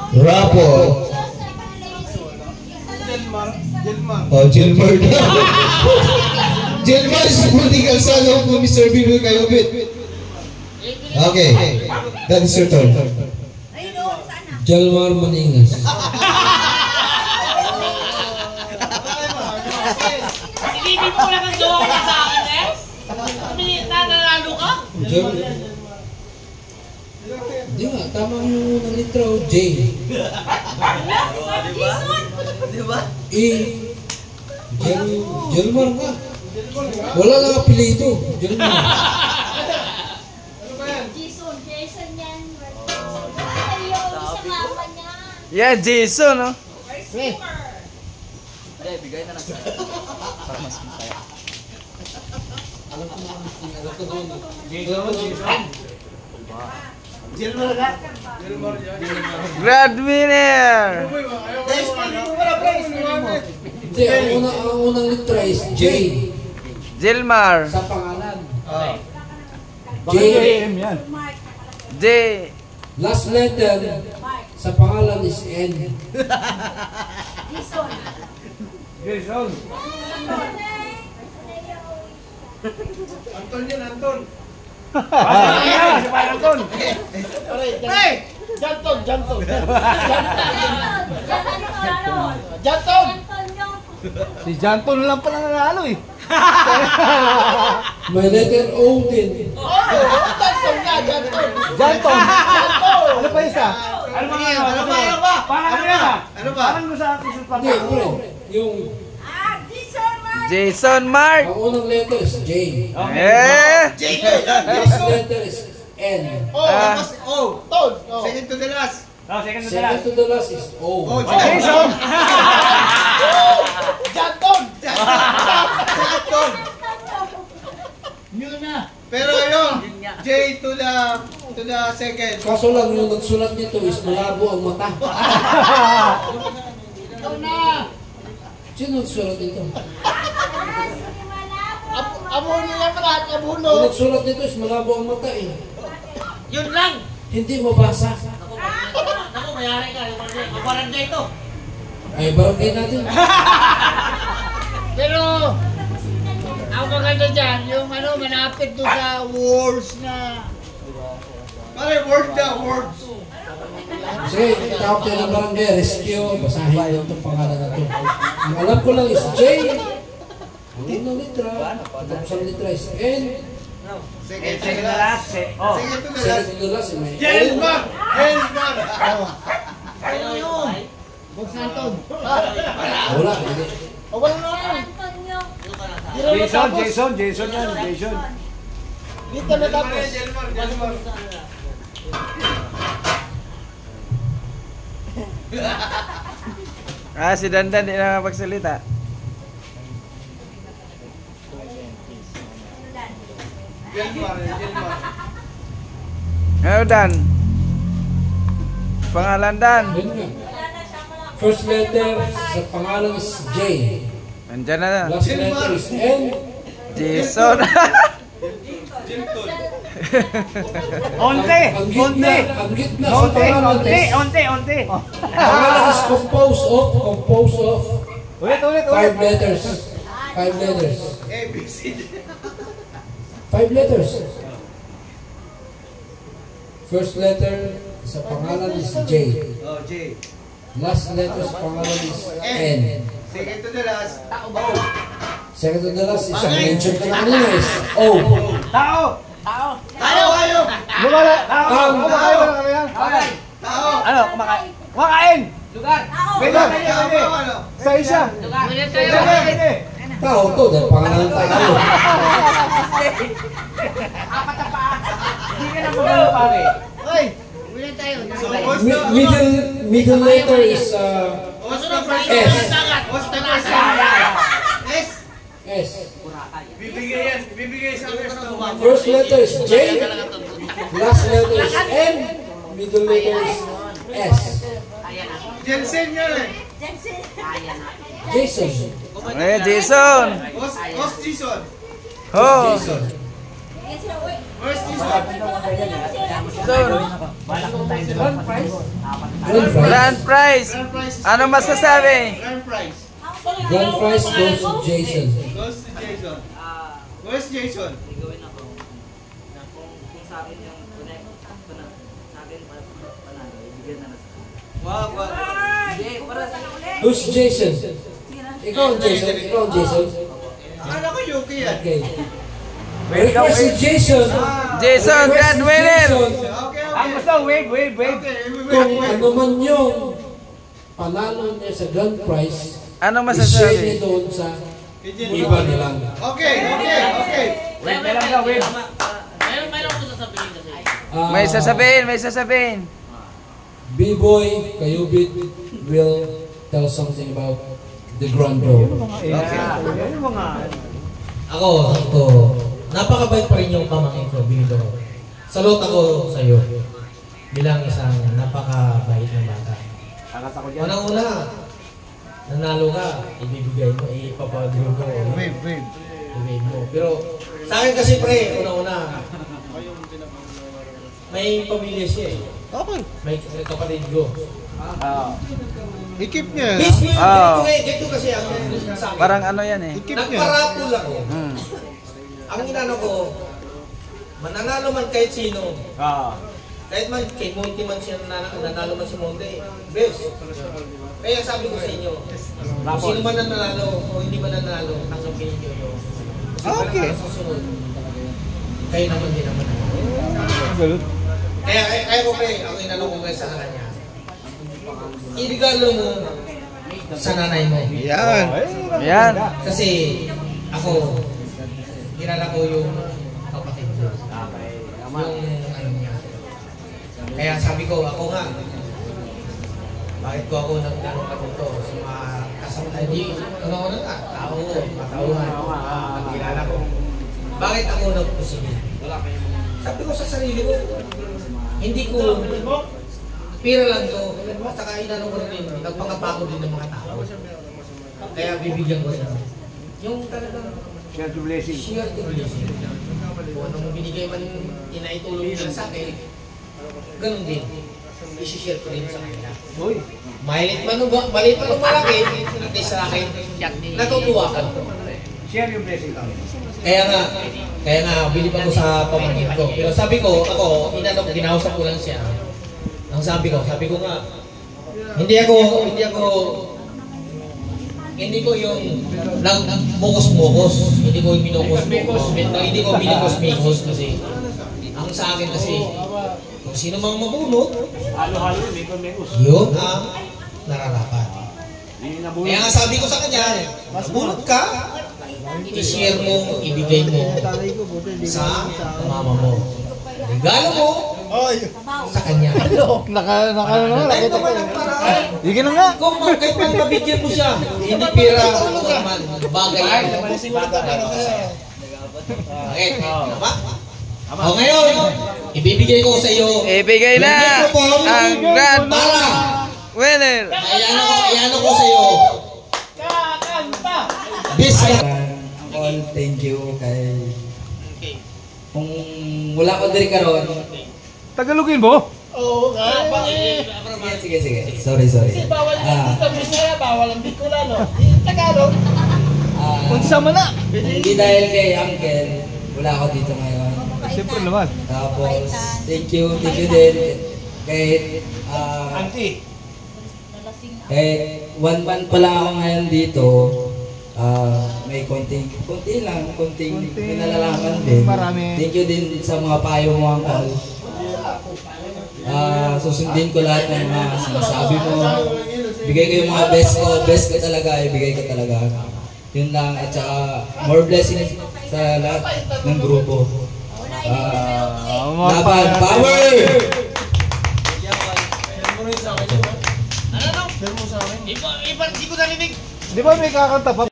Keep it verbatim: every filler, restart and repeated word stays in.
Rapo. Jelmar. Jelmar. Oh, Jelmar. Jelmar is political son of Mister Bibo Kayobit. Okay, that is your turn. Jelmar Maningas. Hindi mo lang ang gawa ka sa akin, eh? Nananalo ka? Di nga, tama yung unang litra o J. Diba? E. Jel, Jelmar nga. Wala lang apelido. Jelmar. Jason, Jason yan. Ayaw, isang laban niya. Yeah, Jason, no? Hindi, bigay na lang sa para mas masaya. Alam ko naman, alam ko doon. Jelmar ka? Jelmar yan. Grand winner! Hindi, ang unang, ang unang litra is J. Jilmar. Sa pangalan. J. J. Last letter sa pangalan is N. Jason. Jason. Anton yan, Anton. Ah, si Anton. Hey! Janton, Janton. Janton. Janton! Si Janton lang pala nanalo eh. May letter O din. Janton nga, Janton. Janton. Ano pa isa? Ano ba? Ano ba? Ano ba? Parang ano yan ah? Ano ba? Parang sa akin sa Hindi, pre. Yung Ah, Jason, Mark. Jason Mark. ang unang letter is J. Eh! Last letter is N. Oh, tapos O. Ton. Second to the last. Oh, second to the Second last. to the last is O. Oh, Jason. Janton! Janton! Yun na. Pero yun, J to the to the second. Kaso lang yung nagsulat nito is malabo ang mata. Ikaw na! Sino nagsulat nito? Abuno yan, Marat. Abuno. Yung nagsulat nito is malabo ang mata eh. Yun lang! Hindi mabasa. Naku, mayari ka. Mabarangay ito. Ay, barangay natin. Pero, ang maganda dyan, yung ano, manapit doon sa words na... Pare, word na, words. Sige, tawag tayo ng barangay, rescue, basahin lang itong pangalan na ito. Ang alam ko lang is J. Ang unang litra, tapos ang litra is N. Second to Second the to the last. last. eh. Oh. Second to the Second last. to the last, may Jelmar! O. Jelmar! Ano yun? Huwag sa Anton. Wala, hindi. O, wala na yan. Antonio. Jason, Jason, Jason yan, Jason. Dito na tapos. Jelmar, Jelmar. Ah, si Dandan di na makapagsalita. Jelmar, Jelmar. Ano, Dan? Pangalan, Dan? Yun nga. First letter sa pangalan is J. Nandyan na. Last letter is N. Jason. Onte, Ang onte. gitna, ang gitna sa Onte, pangalan onte, is onte, onte. pangalan is composed of, composed of Ulit, ulit, five ulit. letters. Five letters. A, B, C, D. Five letters. First letter sa pangalan is J. Oh, J. Last letter sa pangalan is N. Second to the last. Second to the last is ang mention ko na kanina is O. Tao. Tao. Tayo, kayo! Lumala. Tao. Ang Kumakain tao. ba na kami yan? Tao! Ano, kumakain? Kumakain. Lugar. Pwede, Tao, pwede, tao, pwede. ano? Sa isa. Lugar. Pwede, pwede. Tao to, dahil pangalan ng tao. Hindi ka na magano pare. Hoy! Ulan tayo. So, what's Mi- the... middle, middle letter is uh, What's the first S. What's the first S? S. Bibigay yan. Bibigay sa first na First letter is J. Last letter is N. Middle letter is S. Jensen yan eh. Jensen. Jason. Eh, Jason. What's, what's Jason? Oh. Jason. Where's this one? Grand prize? Grand prize. Grand prize. Ano masasabi? Grand prize. Grand prize goes to Jason. Goes to Jason. Ah, Where's Jason? gagawin ako. Na kung, kung sa akin yung connect, pana- sa akin pa- panalo, ibigyan na lang sa akin. Wag, wag. Hindi, para sa Who's Jason? Ikaw ang Jason. Ikaw ang Jason. Akala ko Yuki yan. Okay. Request si Jason. Jason, Request grand si winner. Jason. Okay, okay. wave, wave, wave. Okay, we Kung wait, wait. ano man yung panalo niya sa grand prize, Ano i-share niya masasabi? doon sa Jason. iba nilang. Okay, okay, okay. Wave na lang daw, wave. Meron, meron ko sasabihin kasi. Ah, May sasabihin, may sasabihin. B-Boy Kayubit will tell something about the grand draw. Ako, ito, napakabait pa rin yung pamangkin ko, Bildo. Salute ako sa iyo bilang isang napakabait na bata. Unang-una, nanalo ka, ibibigay mo, ipapag-draw ko. Wave, wave. I-wave mo. Pero sa akin kasi pre, unang-una, may pamilya siya eh. Okay. May, may kapatid ko. I-keep niya. Miss mo yun, Oo. ganito, eh, ganito kasi ang sa akin. Parang ano yan eh. I-keep niya. Nagparapol ako. Hmm. Ang inano ko, mananalo man kahit sino. Kahit man kay Monty man siya nanalo, nanalo man si Monty, best. Kaya sabi ko sa inyo, kung sino man nanalo o hindi man nanalo, tanggapin niyo yun. Kasi Okay. parang susunod, kayo naman din naman. Kaya, kaya, kaya ko pre, ako inano ko kayo sa kanya. Irigalo mo sa nanay mo. Yan. Yan. Kasi ako, kilala ko yung kapatid ko. Yung ano niya. Kaya sabi ko, ako nga, bakit ko ako nagtanong ka dito sa mga kasama tayo di, ano-ano nga, tao, matauhan, uh, kilala ko. Bakit ako nagpusigil? Sabi ko sa sarili ko, hindi ko, pira lang to, at saka inano ko rin, nagpangapako din ng mga tao. Kaya bibigyan ko rin. Yung talagang, Share to blessing. share to blessing. Kung anong binigay man inaitulong nila sa akin, ganun din. I-share ko rin sa kanila. Maliit man o ba- maliit man o malaki, at least sa akin, natutuwa ko. Share yung blessing. Kaya nga, kaya nga, bilib ako sa pamangkin ko. Pero sabi ko, ako, inano ko, ginausap ko lang siya. Ang sabi ko, sabi ko nga, hindi ako, hindi ako, hindi ko yung nang mukos-mukos, hindi ko yung minukos-mukos, hindi ko minikos-mikos kasi ang sa akin kasi kung sino mang mabunot, Halo-halo, may kumekos. yun ang nararapat. Kaya nga sabi ko sa kanya, mabunot ka, i-share mo, ibigay mo sa mama mo. Regalo mo sa kanya. Naka, naka, Tayo naman ang paraan. Sige na nga. Kung ma- kahit man mabigyan mo siya, hindi pira o naman, bagay yan. Okay, tama? O ngayon, ibibigay ko sa iyo Ibigay na yung microphone ang grand para winner. ayano ko, ayano ko sa iyo. Best ka. All thank you kay kung wala ko diri karon. Tagalogin mo? Oo, nga. Sige sige sige. Sorry sorry. Bawal Ah, dito, Bisaya, bawal ang Bicolano. Tagalog. ah, Unsa man na? hindi dahil kay Uncle, wala ako dito ngayon. Siyempre naman. Tapos thank you, thank you din kay ah Auntie. kay one month pa lang ako ngayon dito. Ah, may konting, konti lang, konting pinalalaman din. Marami. Thank you din sa mga payo mo, Uncle. Ah, susundin ko lahat ng mga sinasabi mo. Bigay ko yung mga best ko, best ko talaga, ibigay ko talaga. Yun lang, at saka more blessings sa lahat ng grupo. Ah, laban, power! Ano, no? Iba, iba, hindi ko narinig. Di ba may kakanta pa?